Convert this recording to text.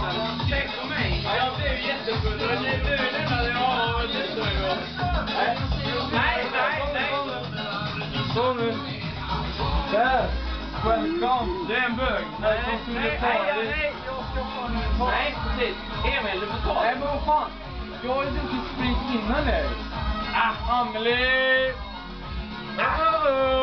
Tänk på mig. Ja, jag blev jättefull. Du lämnade jag lyssna igår. Nej. Så nu. Där. Welcome. Det är en bög. Nej, Nej, precis. Emil, du får ta. Nej, men vad fan. Jag har ju druckit sprit innan dig. Amelie.